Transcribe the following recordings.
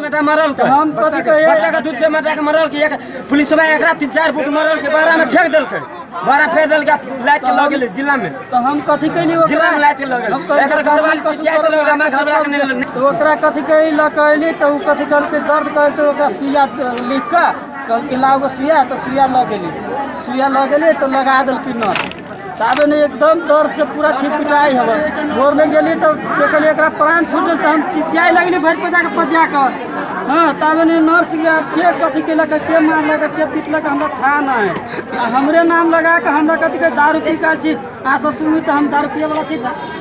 बेटा मरल के हम कथि कहे बच्चा का दूध से मचा के मरल के एक पुलिस वाला एकरा 3-4 फुट मरल के बारा में फेंक देलकै बारा फेंक देल के लाइट के लग गेलै जिला में तो हम कथि कहली ओकरा लाइट के लग गेलै एकर घर वाली चिचिया चल गेलै हमरा घर वाला के तो ओकरा कथि कहली ल कहली तो कथि कहल के दर्द करे तो ओकरा सुइया लिख के कहल के लाओ सुइया तो सुइया लग गेलै तो लगा देल कि न ताबे ने एकदम दर्द से पूरा छिटपिटाई हवे भोर में गेली तो देखली एकरा प्राण छूटल तो हम चिचियाई लगली भर पजा के हाँ ताबे ने नर्स गया के कथि केलक के मारलक के पिटलक हमरा था नहीं हमरे नाम लगा के हमरा कथि के दारू पी का छी आ सब सुनी तो हम दारू पिए वाला छी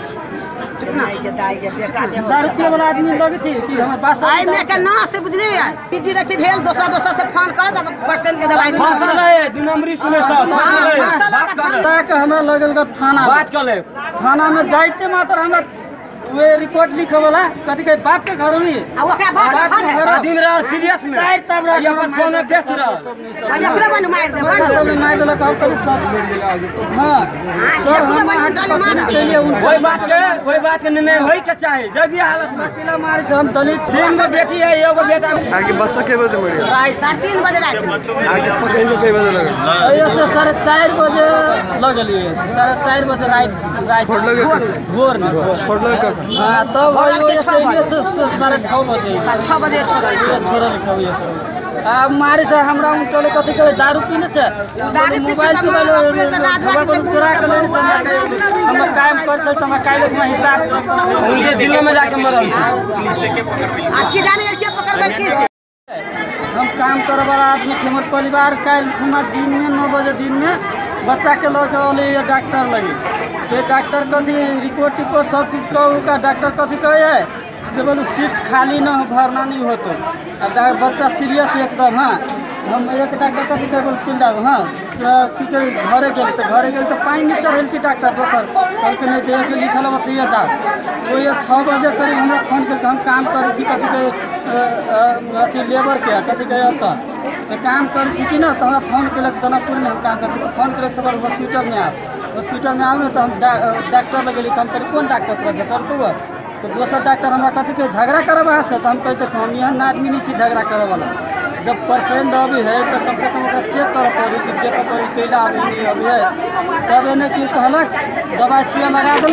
दारू पिए वाला आदमी लगे छी कि हमर बात आई में के ना से बुझलिए पीजी रहे छी भेल दोसर से फोन कर दब परसेंट के दवाई फसल है 2 नंबरी सुने सब बात कर के हमरा लगल के थाना बात कर ले थाना में जाइते मात्र हमरा वे रिपोर्ट लिखे वाला कथि के बाप के घर में आ ओकरा बाप के घर दिन रात सीरियस में चार तब रह अपन फोन में व्यस्त रह ओकरा बन मार दे मार देला कहू कर सब हां सर हम कोई बात के नहीं होई के चाहे जब भी हालत में किला मारे छ हम दलित दिन में बेटी है एगो बेटा आगे बस के बजे मरी रात 3:30 बजे रात आगे पकड़ने के बजे लगा ऐसे 4:30 बजे लगली 4:30 बजे रात भोर में फोड़ लगा हां तब 6:30 बजे 6 बजे छोरा लिखबिए सब आ मारे से हमरा उनके कथि करे दारू पीने से मोबाइल चुरा के लेने से हम कायम कर सकते हम कायले में हिसाब उनके जिले में जाके मरल अच्छी जाने के पकड़ के हम काम करे वाला आदमी छी हमर परिवार काल खुमा दिन में 9 बजे दिन में बच्चा के लेके ओले डॉक्टर लगे ये डॉक्टर कथि रिपोर्ट सब चीज का डॉक्टर कथि कहे है कि बोलो सीट खाली न भरना नहीं हो तो बच्चा सीरियस एकदम हाँ हम एक डॉक्टर कथि कहे बोल चिल्ला हाँ घरे गए तो पानी नहीं चढ़ेल कि डॉक्टर दोसर कहते नहीं चाहिए कि लिखल बतिया जाओ वो ये 6 बजे करीब हमरा फोन करके हम काम करे छी कथि कहे अथी लेबर के कथि कहे तो काम करे छी कि ना तो हमरा फोन केलक जनकपुर में हम काम करे तो फोन केलक सब हॉस्पिटल में आउ तो हम डॉक्टर लगे हम करी कौन डॉक्टर पर डॉक्टर तो दोसर डॉक्टर हमरा कथि के झगड़ा करे वहाँ से तो हम कहते हम यहाँ आदमी नहीं छी झगड़ा करे वाला जब पेशेंट अभी है तो कम से कम ओकरा चेक करे पड़ी कि चेक करी कैला अभी है तब एने की कहलक दवाई सुइया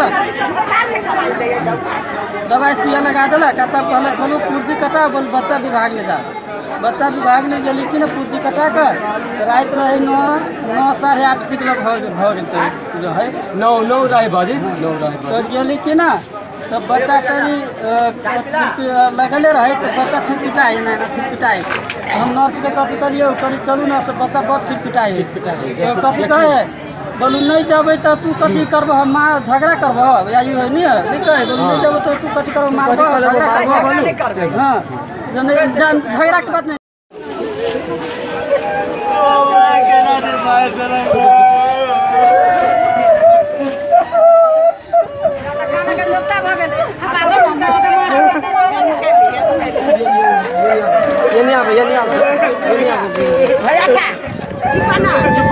लगा देलक तब कहलक बोलो पुर्जी कटा बोल बच्चा विभाग ले जा बच्चा विभाग में गेली कि ना पुर्जी कटा कर रात रहे 9 8:30 तक भ गेल जो है 9 रहे बजे 9 रहे तो गेली कि ना तब बच्चा करी लगले रहे तो बच्चा छिटपिटाई ना छिटपिटाई हम नर्स के कथि करिए करी चलू ना से बच्चा बहुत छिटपिटाई कथि कहे बोलू नहीं जब तो तू कथि करब हम झगड़ा करब या यू है नहीं कहे बोलू नहीं जब तो तू कथि करब मारब झगड़ा करब हाँ झगड़ा के बात नहीं ये नहीं भाई अच्छा चुपाना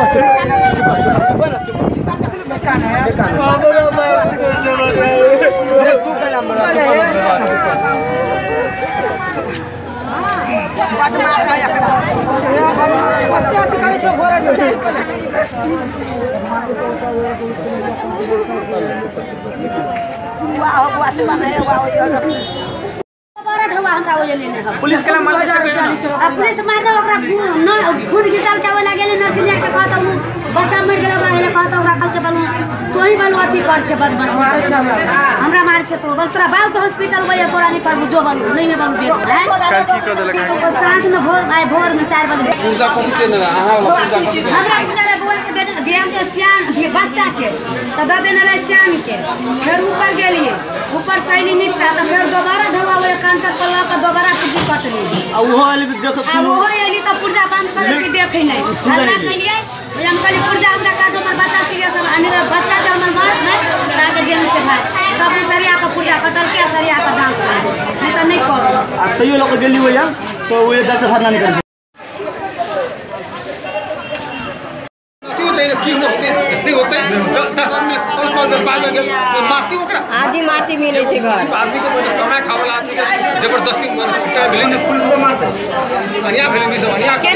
पुलिस के मार पुलिस मार दे ओकरा खून घिचल के वाला गेले नर्सिंग के कहता हूं बच्चा मर गेल ओकरा गेले कहता ओकरा कल के बोलू तो ही बोलू अथी कर छे बदमाश हमरा मार छे तो बोल तोरा बाऊ के हॉस्पिटल गए तोरा नहीं करबू जो बोलू नहीं है बोलू बेटा की कर देलक तो सांझ में भोर में 4 बजे पूजा कथि के ना अहाँ पूजा कथि हमरा पूजा रे बोल के बियाह के सियान बच्चा के तो द देने रहे सियान के फिर ऊपर गेलिए ऊपर सैली नीचा तो फिर दोबारा ढवा वो कांटा पल्ला का दोबारा पूजी कटली आ ओहो एली देखो वो एली तो पुर्जा बंद कर के देखे नहीं हमरा कहिए हम कहली पुर्जा हमरा काटो हमर बच्चा सीरियस है बच्चा जो हमर मार नहीं राके जेल से भाई तब सरिया का पुर्जा कटल के सरिया का जांच कर नहीं तो नहीं करो आ तइयो लोग गेली होया तो वो डॉक्टर हरना निकल आदि माटी मिले थे घर आदमी को कमाए खावला जबरदस्ती फुल बढ़िया फिल्म भी सब बढ़िया